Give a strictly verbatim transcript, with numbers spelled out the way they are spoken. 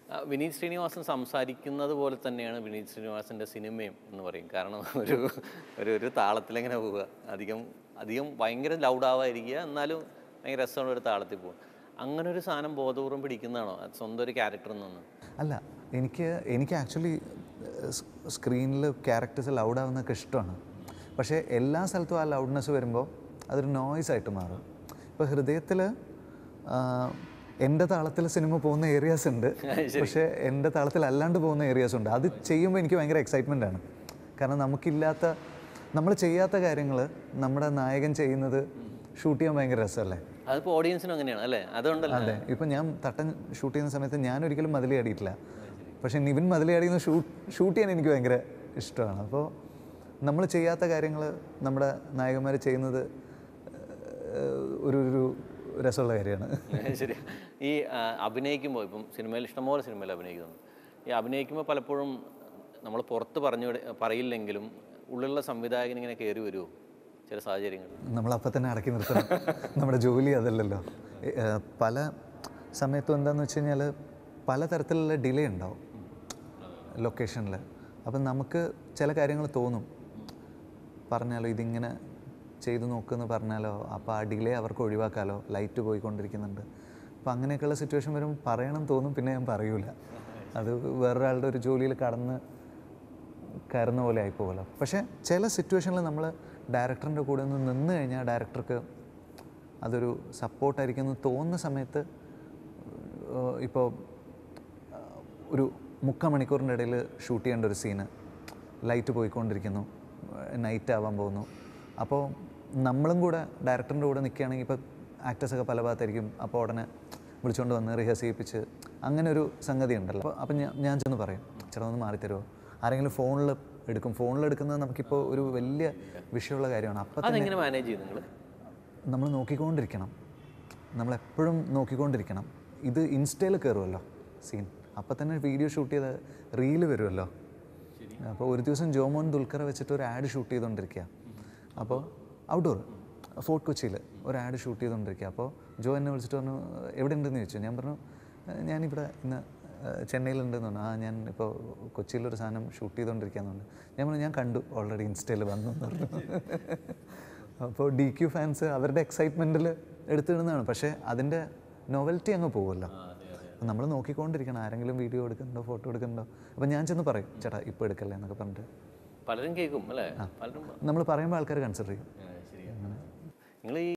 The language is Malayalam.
വിനീത് ശ്രീനിവാസൻ സംസാരിക്കുന്നത് പോലെ തന്നെയാണ് വിനീത് ശ്രീനിവാസൻ്റെ സിനിമയും എന്ന് പറയും. കാരണം ഒരു ഒരു ഒരു താളത്തിലെങ്ങനെ പോവുക, അധികം അധികം ഭയങ്കര ലൗഡാവായിരിക്കുക, എന്നാലും ഭയങ്കര രസമുള്ള ഒരു താളത്തിൽ പോകും. അങ്ങനെ ഒരു സാധനം ബോധപൂർവ്വം പിടിക്കുന്നതാണോ സ്വന്തം ഒരു ക്യാരക്ടറിൽ നിന്ന്? അല്ല, എനിക്ക് എനിക്ക് ആക്ച്വലി സ്ക്രീനിൽ ക്യാരക്ടേഴ്സ് ലൗഡാവുന്നതൊക്കെ ഇഷ്ടമാണ്. പക്ഷേ എല്ലാ സ്ഥലത്തും ആ ലൗഡ്നെസ് വരുമ്പോൾ അതൊരു നോയ്സായിട്ട് മാറും. ഇപ്പോൾ ഹൃദയത്തിൽ എൻ്റെ താളത്തിൽ സിനിമ പോകുന്ന ഏരിയാസ് ഉണ്ട്, പക്ഷേ എൻ്റെ താളത്തിൽ അല്ലാണ്ട് പോകുന്ന ഏരിയാസ് ഉണ്ട്. അത് ചെയ്യുമ്പോൾ എനിക്ക് ഭയങ്കര എക്സൈറ്റ്മെൻ്റ് ആണ്. കാരണം നമുക്കില്ലാത്ത, നമ്മൾ ചെയ്യാത്ത കാര്യങ്ങൾ നമ്മുടെ നായകൻ ചെയ്യുന്നത് ഷൂട്ട് ചെയ്യാൻ ഭയങ്കര രസമല്ലേ? അതിപ്പോൾ ഓഡിയൻസിനും അങ്ങനെയാണ് അല്ലേ? അതുകൊണ്ടല്ലേ? അതെ. ഇപ്പം ഞാൻ തട്ടൻ ഷൂട്ട് ചെയ്യുന്ന സമയത്ത് ഞാൻ ഒരിക്കലും മതിലയാടിയിട്ടില്ല, പക്ഷേ നിവിൻ മതിലയാടിയെന്ന് ഷൂട്ട് ഷൂട്ട് ചെയ്യാൻ എനിക്ക് ഭയങ്കര ഇഷ്ടമാണ്. അപ്പോൾ നമ്മൾ ചെയ്യാത്ത കാര്യങ്ങൾ നമ്മുടെ നായകന്മാർ ചെയ്യുന്നത് ഒരു ഒരു രസമുള്ള കാര്യമാണ്. ശരി. ഈ അഭിനയിക്കുമ്പോൾ ഇപ്പം സിനിമയിൽ ഇഷ്ടംപോലെ സിനിമയിൽ അഭിനയിക്കുന്നുണ്ട്. ഈ അഭിനയിക്കുമ്പോൾ പലപ്പോഴും നമ്മൾ പുറത്ത് പറഞ്ഞു പറയില്ലെങ്കിലും ഉള്ളിലുള്ള സംവിധായകൻ ഇങ്ങനെ കയറി വരുമോ ചില സാഹചര്യങ്ങൾ? നമ്മളപ്പം തന്നെ അടക്കി നിർത്തണം. നമ്മുടെ ജോലി അതല്ലല്ലോ. പല സമയത്തും എന്താണെന്ന് വെച്ച് കഴിഞ്ഞാൽ പലതരത്തിലുള്ള ഡിലേ ഉണ്ടാവും ലൊക്കേഷനിൽ. അപ്പം നമുക്ക് ചില കാര്യങ്ങൾ തോന്നും, പറഞ്ഞാലോ ഇതിങ്ങനെ ചെയ്തു നോക്കുമെന്ന് പറഞ്ഞാലോ, അപ്പോൾ ആ ഡിലേ അവർക്ക് ഒഴിവാക്കാമല്ലോ, ലൈറ്റ് പോയിക്കൊണ്ടിരിക്കുന്നുണ്ട്. അപ്പോൾ അങ്ങനെയൊക്കെയുള്ള സിറ്റുവേഷൻ വരുമ്പോൾ പറയണം തോന്നും, പിന്നെ ഞാൻ പറയൂല. അത് വേറൊരാളുടെ ഒരു ജോലിയിൽ കടന്ന് കയറുന്ന പോലെ ആയിപ്പോകല്ലോ. പക്ഷേ ചില സിറ്റുവേഷനിൽ നമ്മൾ ഡയറക്ടറിൻ്റെ കൂടെ ഒന്ന് നിന്ന് കഴിഞ്ഞാൽ ഡയറക്ടർക്ക് അതൊരു സപ്പോർട്ടായിരിക്കും എന്ന് തോന്നുന്ന സമയത്ത്, ഇപ്പോൾ ഒരു മുക്കാൽ മണിക്കൂറിൻ്റെ ഇടയിൽ ഷൂട്ട് ചെയ്യേണ്ട ഒരു സീന്, ലൈറ്റ് പോയിക്കൊണ്ടിരിക്കുന്നു, നൈറ്റ് ആവാൻ പോകുന്നു. അപ്പോൾ നമ്മളും കൂടെ ഡയറക്ടറിൻ്റെ കൂടെ നിൽക്കുകയാണെങ്കിൽ, ഇപ്പോൾ ആക്ടേഴ്സൊക്കെ പല ഭാഗത്തായിരിക്കും, അപ്പോൾ ഉടനെ വിളിച്ചുകൊണ്ട് വന്ന് റിഹേഴ്സ് ചെയ്യിപ്പിച്ച് അങ്ങനെ ഒരു സംഗതി ഉണ്ടല്ലോ. അപ്പോൾ അപ്പം ഞാൻ ഞാൻ ചെന്ന് പറയും, ചേട്ടാ ഒന്ന് മാറിത്തരുമോ? ആരെങ്കിലും ഫോണിൽ എടുക്കും. ഫോണിൽ എടുക്കുന്നത് നമുക്കിപ്പോൾ ഒരു വലിയ വിഷയമുള്ള കാര്യമാണ്. അപ്പം അതെങ്ങനെ മാനേജ് ചെയ്യും നിങ്ങൾ? നമ്മൾ നോക്കിക്കൊണ്ടിരിക്കണം, നമ്മളെപ്പോഴും നോക്കിക്കൊണ്ടിരിക്കണം. ഇത് ഇൻസ്റ്റയിൽ കയറുമല്ലോ സീൻ, അപ്പം തന്നെ വീഡിയോ ഷൂട്ട് ചെയ്ത് റീല് വരുമല്ലോ. അപ്പോൾ ഒരു ദിവസം ജോമോൻ ദുൽഖറെ വെച്ചിട്ട് ഒരു ആഡ് ഷൂട്ട് ചെയ്തുകൊണ്ടിരിക്കുക. അപ്പോൾ ഔട്ട്ഡോർ ഫോർട്ട് കൊച്ചിയിൽ ഒരു ആഡ് ഷൂട്ട് ചെയ്തുകൊണ്ടിരിക്കുക. അപ്പോൾ ജോ എന്നെ വിളിച്ചിട്ട് പറഞ്ഞു, എവിടെ ഉണ്ടെന്ന് ചോദിച്ചു. ഞാൻ പറഞ്ഞു, ഞാനിവിടെ ഇന്ന് ചെന്നൈയിലുണ്ടെന്ന് പറഞ്ഞു. ആ ഞാൻ ഇപ്പോൾ കൊച്ചിയിലൊരു സാധനം ഷൂട്ട് ചെയ്തുകൊണ്ടിരിക്കുകയെന്ന് പറഞ്ഞു. ഞാൻ പറഞ്ഞു, ഞാൻ കണ്ടു, ഓൾറെഡി ഇൻസ്റ്റയിൽ വന്നു എന്ന് പറഞ്ഞു. അപ്പോൾ ഡി ക്യു ഫാൻസ് അവരുടെ എക്സൈറ്റ്മെൻറ്റിൽ എടുത്തിടുന്നതാണ്, പക്ഷേ അതിൻ്റെ നോവൽറ്റി അങ്ങ് പോകുമല്ലോ. അപ്പം നമ്മൾ നോക്കിക്കൊണ്ടിരിക്കണം, ആരെങ്കിലും വീഡിയോ എടുക്കുന്നുണ്ടോ, ഫോട്ടോ എടുക്കുന്നുണ്ടോ. അപ്പം ഞാൻ ചെന്ന് പറയും, ചേട്ടാ ഇപ്പോൾ എടുക്കല്ലേ എന്നൊക്കെ പറഞ്ഞിട്ട്. പലരും കേൾക്കും അല്ലേ? നമ്മൾ പറയുമ്പോൾ ആൾക്കാർ കൺസിഡർ ചെയ്യും. നിങ്ങൾ ഈ